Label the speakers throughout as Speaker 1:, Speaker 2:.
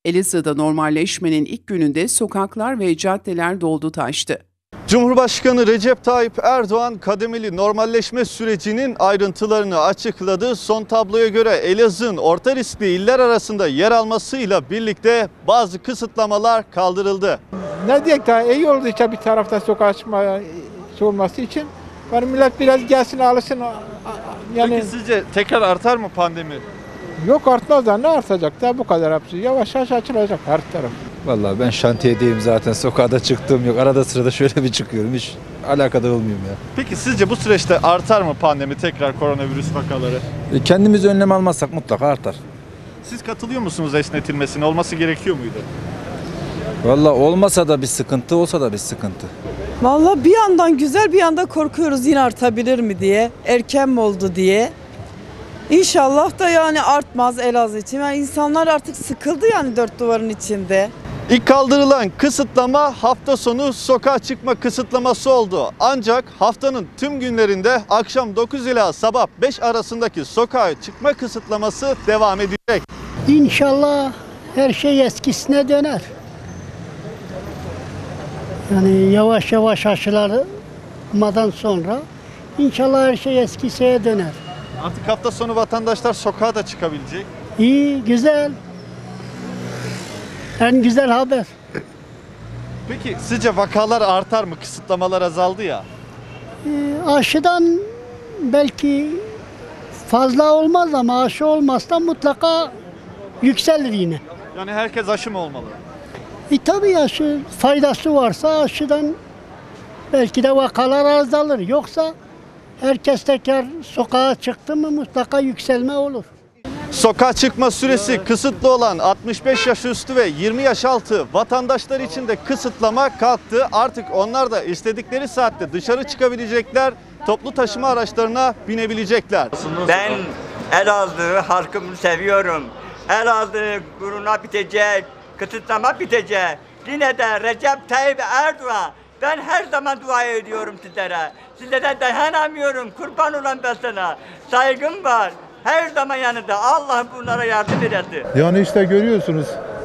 Speaker 1: Elazığ'da normalleşmenin ilk gününde sokaklar ve caddeler doldu taştı.
Speaker 2: Cumhurbaşkanı Recep Tayyip Erdoğan kademeli normalleşme sürecinin ayrıntılarını açıkladı. Son tabloya göre Elazığ'ın orta riskli iller arasında yer almasıyla birlikte bazı kısıtlamalar kaldırıldı.
Speaker 3: Ne diyeyim daha iyi oldu işte bir tarafta sokağa çıkma olması için. Yani millet biraz gelsin alışsın. Yani
Speaker 2: Peki sizce tekrar artar mı pandemi?
Speaker 3: yok artmaz da ne artacak da bu kadar hepsi. Yavaş yavaş açılacak her taraf.
Speaker 4: Vallahi ben şantiyedeyim zaten, sokağa da çıktığım yok. Arada sırada şöyle bir çıkıyorum, hiç alakadar olmuyorum ya.
Speaker 2: Peki sizce bu süreçte artar mı pandemi, tekrar koronavirüs vakaları?
Speaker 4: Kendimiz önlem almazsak mutlaka artar.
Speaker 2: Siz katılıyor musunuz esnetilmesine? Olması gerekiyor muydu?
Speaker 4: Vallahi olmasa da bir sıkıntı, olsa da bir sıkıntı.
Speaker 5: Vallahi bir yandan güzel, bir yandan korkuyoruz yine artabilir mi diye, erken mi oldu diye. İnşallah da yani artmaz Elazığ için. Yani insanlar artık sıkıldı yani dört duvarın içinde.
Speaker 2: İlk kaldırılan kısıtlama hafta sonu sokağa çıkma kısıtlaması oldu. Ancak haftanın tüm günlerinde akşam 9 ila sabah 5 arasındaki sokağa çıkma kısıtlaması devam edecek.
Speaker 6: İnşallah her şey eskisine döner. Yani yavaş yavaş aşılanmadan sonra inşallah her şey eskisine döner.
Speaker 2: Artık hafta sonu vatandaşlar sokağa da çıkabilecek.
Speaker 6: İyi, güzel. En güzel haber.
Speaker 2: Peki sizce vakalar artar mı? Kısıtlamalar azaldı ya.
Speaker 6: Aşıdan belki fazla olmaz ama aşı olmazsa mutlaka yükselir yine.
Speaker 2: Yani herkes aşı mı olmalı?
Speaker 6: Tabii aşı faydası varsa aşıdan belki de vakalar azalır. Yoksa herkes tekrar sokağa çıktı mı mutlaka yükselme olur.
Speaker 2: Sokağa çıkma süresi kısıtlı olan 65 yaş üstü ve 20 yaş altı vatandaşlar için de kısıtlama kalktı. Artık onlar da istedikleri saatte dışarı çıkabilecekler, toplu taşıma araçlarına binebilecekler.
Speaker 7: Ben Elazığ halkımı seviyorum. Elazığ gururuna bitecek, kısıtlama bitecek. Yine de Recep Tayyip Erdoğan, ben her zaman dua ediyorum sizlere. Sizlere dayanamıyorum, kurban olan ben sana. Saygım var. Her zaman yanında. Allah bunlara yardım eder.
Speaker 8: Yani işte görüyorsunuz,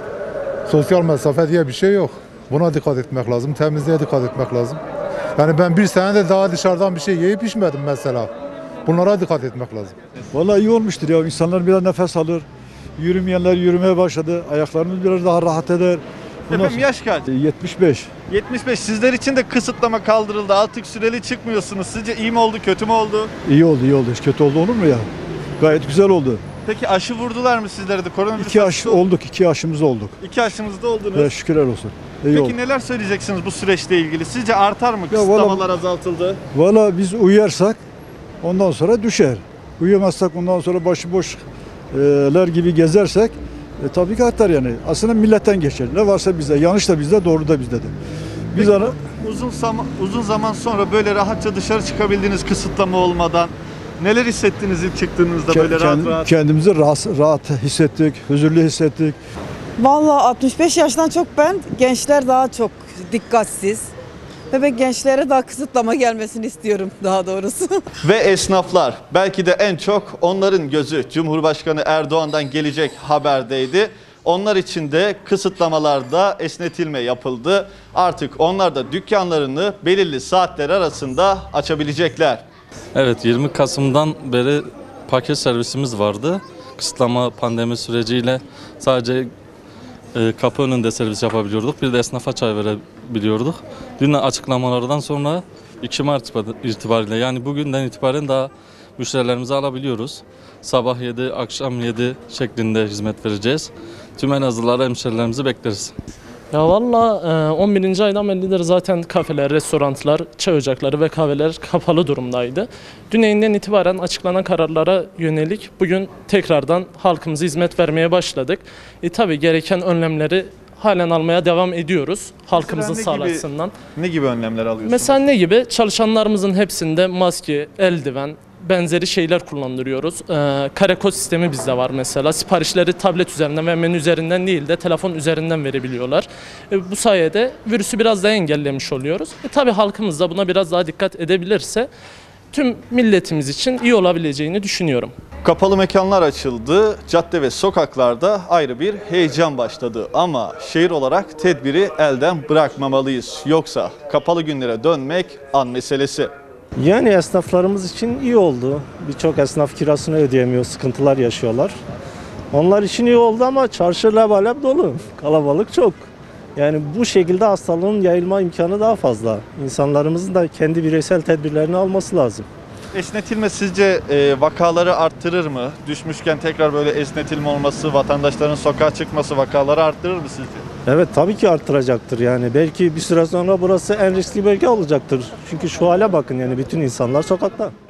Speaker 8: sosyal mesafe diye bir şey yok. Buna dikkat etmek lazım, temizliğe dikkat etmek lazım. Yani ben bir senede daha dışarıdan bir şey yiyip içmedim mesela. Bunlara dikkat etmek lazım.
Speaker 9: Vallahi iyi olmuştur ya. İnsanlar biraz nefes alır. Yürümeyenler yürümeye başladı. Ayaklarımız biraz daha rahat eder.
Speaker 2: Efendim yaş kaç?
Speaker 9: 75.
Speaker 2: 75. Sizler için de kısıtlama kaldırıldı. Artık süreli çıkmıyorsunuz. Sizce iyi mi oldu, kötü mü oldu?
Speaker 9: İyi oldu, iyi oldu. Hiç kötü oldu olur mu ya? Gayet güzel oldu.
Speaker 2: Peki aşı vurdular mı sizlere de? Koronavirüs
Speaker 9: İki aşı olduk, iki aşımız olduk.
Speaker 2: 2 aşımızda oldunuz.
Speaker 9: Şükürler olsun.
Speaker 2: Peki
Speaker 9: oldu.
Speaker 2: neler söyleyeceksiniz bu süreçle ilgili? Sizce artar mı? Kısıtlamalar azaltıldı.
Speaker 9: Valla biz uyarsak ondan sonra düşer. Uyumazsak ondan sonra başıboşlar gibi gezersek tabii ki artar yani. Aslında milletten geçer. Ne varsa bizde. Yanlış da bizde, doğru da bizde de. Biz
Speaker 2: Peki, uzun zaman sonra böyle rahatça dışarı çıkabildiğiniz kısıtlama olmadan neler hissettiniz ilk çıktığınızda böyle rahat?
Speaker 9: Kendimizi rahat hissettik, huzurlu hissettik.
Speaker 5: Vallahi 65 yaştan çok gençler daha çok dikkatsiz. Ve ben gençlere daha kısıtlama gelmesini istiyorum daha doğrusu.
Speaker 2: Ve esnaflar, belki de en çok onların gözü Cumhurbaşkanı Erdoğan'dan gelecek haberdeydi. Onlar için de kısıtlamalarda esnetilme yapıldı. Artık onlar da dükkanlarını belirli saatler arasında açabilecekler.
Speaker 10: Evet, 20 Kasım'dan beri paket servisimiz vardı. Kısıtlama pandemi süreciyle sadece kapı önünde servis yapabiliyorduk. Bir de esnafa çay verebiliyorduk. Dün açıklamalardan sonra 2 Mart itibariyle, yani bugünden itibaren daha müşterilerimizi alabiliyoruz. Sabah 7, akşam 7 şeklinde hizmet vereceğiz. Tüm Elazığlılara, hemşerilerimizi bekleriz.
Speaker 11: Ya valla 11. aydan beridir zaten kafeler, restoranlar, çay ocakları ve kahveler kapalı durumdaydı. Düneyinden itibaren açıklanan kararlara yönelik bugün tekrardan halkımıza hizmet vermeye başladık. Tabii gereken önlemleri halen almaya devam ediyoruz halkımızın sağlığı.
Speaker 2: Ne gibi önlemler alıyorsunuz?
Speaker 11: Mesela ne gibi? Çalışanlarımızın hepsinde maske, eldiven, benzeri şeyler kullandırıyoruz. Kare kod sistemi bizde var mesela. Siparişleri tablet üzerinden ve menü üzerinden değil de telefon üzerinden verebiliyorlar. Bu sayede virüsü biraz daha engellemiş oluyoruz. Tabii halkımız da buna biraz daha dikkat edebilirse tüm milletimiz için iyi olabileceğini düşünüyorum.
Speaker 2: Kapalı mekanlar açıldı, cadde ve sokaklarda ayrı bir heyecan başladı. Ama şehir olarak tedbiri elden bırakmamalıyız. Yoksa kapalı günlere dönmek an meselesi.
Speaker 12: Yani esnaflarımız için iyi oldu. Birçok esnaf kirasını ödeyemiyor, sıkıntılar yaşıyorlar. Onlar için iyi oldu ama çarşı lebalep dolu, kalabalık çok. Yani bu şekilde hastalığın yayılma imkanı daha fazla. İnsanlarımızın da kendi bireysel tedbirlerini alması lazım.
Speaker 2: Esnetilme sizce vakaları arttırır mı? Düşmüşken tekrar böyle esnetilme olması, vatandaşların sokağa çıkması vakaları arttırır mı sizce?
Speaker 12: Evet, tabii ki arttıracaktır yani. Belki bir süre sonra burası en riskli bölge olacaktır. Çünkü şu hale bakın, yani bütün insanlar sokakta.